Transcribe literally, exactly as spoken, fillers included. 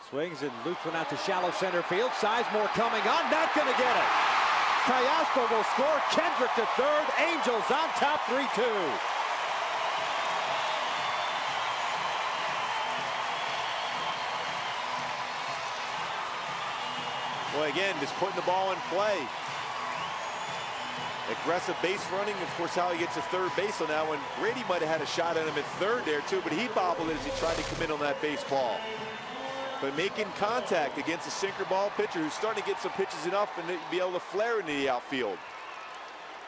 Swings and loops one out to shallow center field. Sizemore coming on, not going to get it. Teoscar will score. Kendrick to third. Angels on top three two. Well, again, just putting the ball in play. Aggressive base running. Of course, how he gets to third base on that one. Grady might have had a shot at him at third there, too, but he bobbled it as he tried to come in on that baseball. But making contact against a sinker ball pitcher who's starting to get some pitches enough and be able to flare into the outfield.